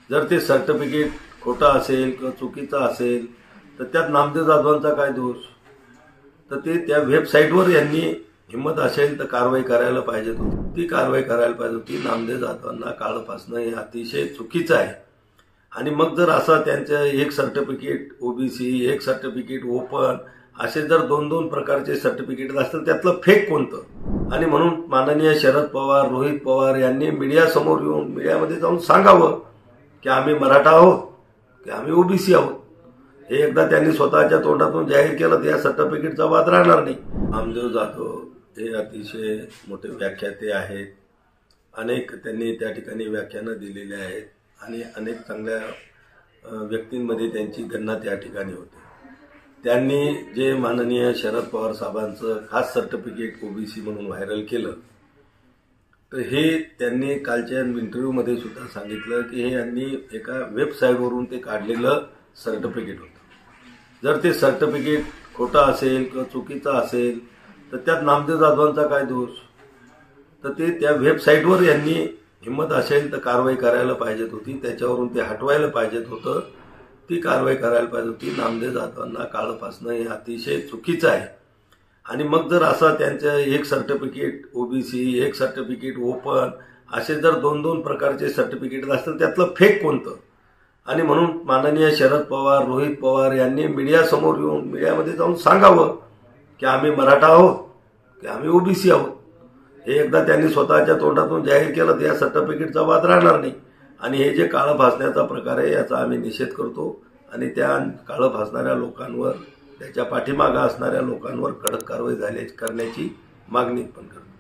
जर ते सर्टिफिकेट खोटं असेल किंवा चुकीचं असेल तर त्यात नामदेव जाधवांचा काय दोष? तर ते त्या वेबसाईटवर यांनी हिंमत असेल तर कारवाई करायला पाहिजे होती, ती कारवाई करायला पाहिजे होती. नामदेव जाधवांना काळं फासणं हे अतिशय चुकीचं आहे. आणि मग जर असा त्यांचं एक सर्टिफिकेट ओबीसी, एक सर्टिफिकेट ओपन, असे जर दोन दोन प्रकारचे सर्टिफिकेट असतील त्यातलं फेक कोणतं? आणि म्हणून माननीय शरद पवार, रोहित पवार यांनी मीडियासमोर येऊन मीडियामध्ये जाऊन सांगावं की आम्ही मराठा आहोत की आम्ही ओबीसी आहोत. हे एकदा त्यांनी स्वतःच्या तोंडातून जाहीर केलं तर या सर्टिफिकेटचा वाद राहणार नाही. नामदेव जाधव हे अतिशय मोठे व्याख्याते आहेत. अनेक त्यांनी त्या ठिकाणी व्याख्यानं दिलेली आहेत आणि अनेक चांगल्या व्यक्तींमध्ये त्यांची गणना त्या ठिकाणी होते. त्यांनी जे माननीय शरद पवार साहेबांचं खास सर्टिफिकेट ओबीसी म्हणून व्हायरल केलं, तर हे त्यांनी कालच्या इंटरव्ह्यूमध्ये सुद्धा सांगितलं की हे यांनी एका वेबसाईटवरून ते काढलेलं सर्टिफिकेट होतं. जर ते सर्टिफिकेट खोटं असेल किंवा चुकीचं असेल तर त्यात नामदेव जाधवांचा काय दोष? तर ते त्या वेबसाईटवर यांनी हिंमत असेल तर कारवाई करायला पाहिजे होती, त्याच्यावरून ते हटवायला पाहिजे होतं, ती कारवाई करायला पाहिजे होती. नामदेव जाधवांना काळं फासणं हे अतिशय चुकीचं आहे. आणि मग जर असा त्यांचं एक सर्टिफिकेट ओबीसी, एक सर्टिफिकेट ओपन, असे जर दोन दोन प्रकारचे सर्टिफिकेट असतील त्यातलं फेक कोणतं? आणि म्हणून माननीय शरद पवार, रोहित पवार यांनी मीडियासमोर येऊन मीडियामध्ये जाऊन सांगावं की आम्ही मराठा आहोत की आम्ही ओबीसी आहोत. हे एकदा त्यांनी स्वतःच्या तोंडातून जाहीर केलं तर या सर्टिफिकेटचा वाद राहणार नाही. आणि हे जे काळं फासण्याचा प्रकार आहे याचा आम्ही निषेध करतो आणि त्या काळं फासणाऱ्या लोकांवर, त्याच्या पाठीमागं असणाऱ्या लोकांवर कडक कारवाई करण्याची मागणी पण करतो.